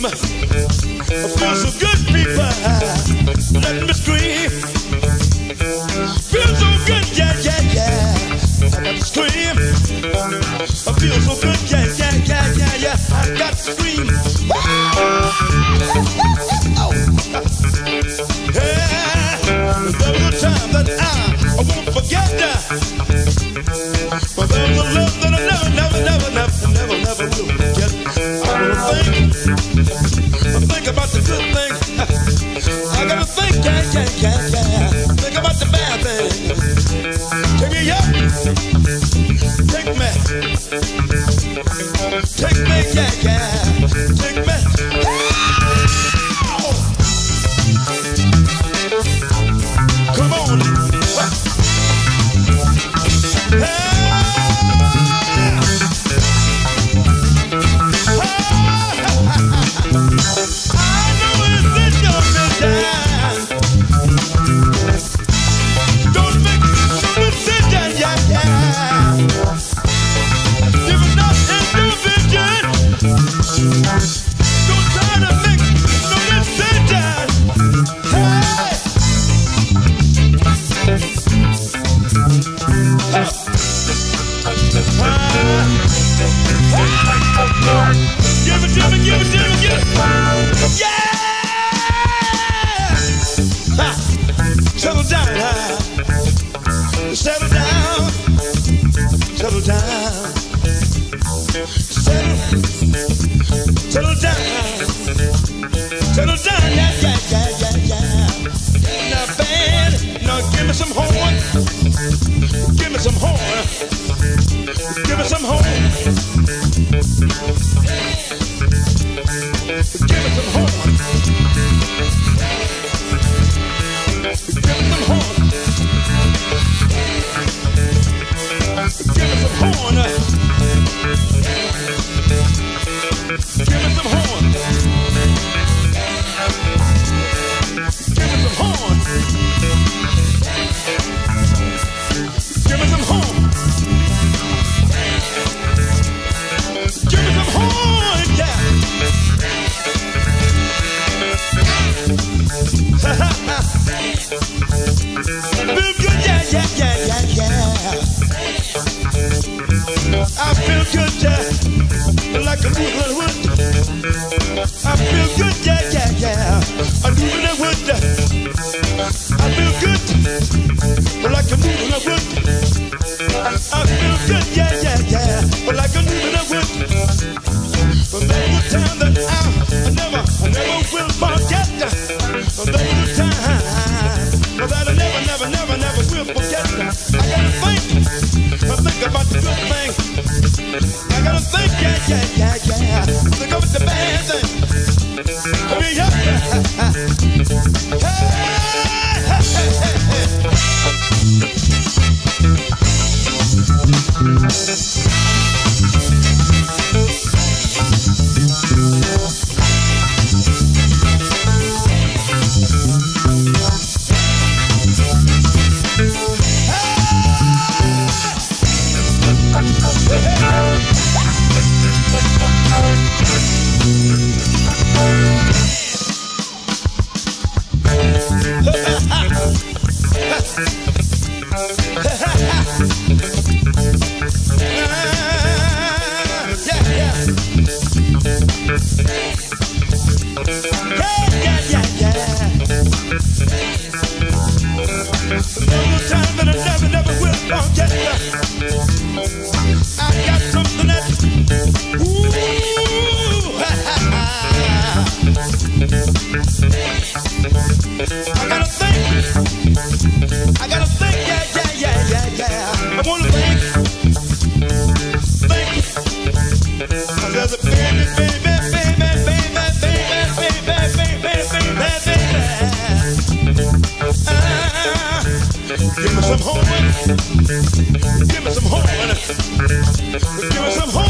I feel so good, people. Let me scream. Feel so good, yeah, yeah, yeah. I got to scream. I feel so good, yeah, yeah, yeah, yeah, yeah. I got to scream. Yeah, there was a time that I won't forget that. But there was a love that I never will forget. I think about the good things. I gotta think, yeah. Think about the bad things. Take me up. Take me, yeah. Take me. Come on. Give it. Yeah! Ha! Settle down. Settle down. Settle down. Settle down. Settle down. Yeah. Now, band, now give me some horn. Give me some horn. Give me some horn. Give me some horn. Give me some horn. Give me some horn. Give me some horn. Give me some horn. Give me some horn. Give me some horn, yeah. Feel good, yeah. I feel good, yeah. Like a noodle wood. I feel good, yeah. A noodle wood. I feel good, like a noodle wood. I feel good, yeah. Like a noodle wood. But there was a time that I never will forget. But there was a time that I never will forget. I gotta think about the good things. I gotta think, yeah. Think about the bad things. Come here, yeah. Give me some horn. Give me some horn. Give me some horn.